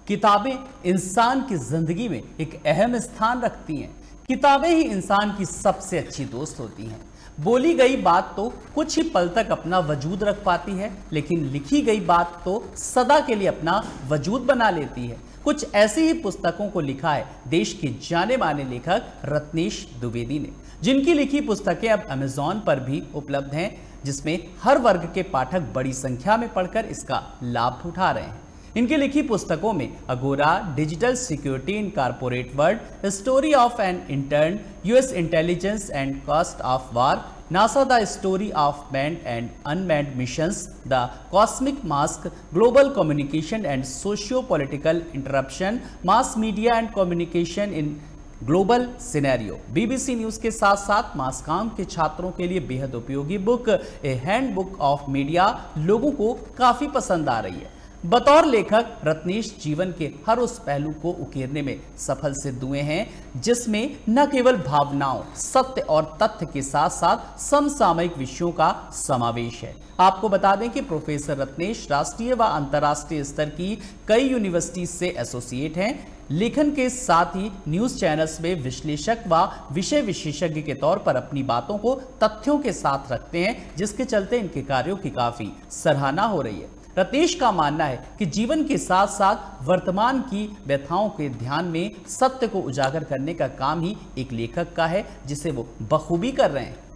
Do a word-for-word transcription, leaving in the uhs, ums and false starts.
किताबें इंसान की जिंदगी में एक अहम स्थान रखती हैं। किताबें ही इंसान की सबसे अच्छी दोस्त होती हैं। बोली गई बात तो कुछ ही पल तक अपना वजूद रख पाती है, लेकिन लिखी गई बात तो सदा के लिए अपना वजूद बना लेती है। कुछ ऐसी ही पुस्तकों को लिखा है देश के जाने माने लेखक रत्नेश द्विवेदी ने, जिनकी लिखी पुस्तकें अब अमेज़न पर भी उपलब्ध हैं, जिसमें हर वर्ग के पाठक बड़ी संख्या में पढ़कर इसका लाभ उठा रहे हैं। इनकी लिखी पुस्तकों में Agora, digital security in corporate world, story of an intern, US intelligence and cost of war, NASA the story of manned and unmanned missions, the cosmic mask, global communication and socio political interruption, mass media and communication in global scenario. BBC news के साथ साथ मासकॉम के छात्रों के लिए बेहद उपयोगी book a handbook of media लोगों को काफी पसंद आ रही है। बतौर लेखक रत्नेश जीवन के हर उस पहलू को उकेरने में सफल सिद्ध हुए हैं, जिसमें न केवल भावनाओं, सत्य और तथ्य के साथ साथ समसामयिक विषयों का समावेश है। आपको बता दें कि प्रोफेसर रत्नेश राष्ट्रीय व अंतर्राष्ट्रीय स्तर की कई यूनिवर्सिटी से एसोसिएट हैं। लेखन के साथ ही न्यूज चैनल्स में विश्लेषक व विषय विशेषज्ञ के तौर पर अपनी बातों को तथ्यों के साथ रखते हैं, जिसके चलते इनके कार्यों की काफी सराहना हो रही है। रत्नेश का मानना है कि जीवन के साथ साथ वर्तमान की व्यथाओं के ध्यान में सत्य को उजागर करने का काम ही एक लेखक का है, जिसे वो बखूबी कर रहे हैं।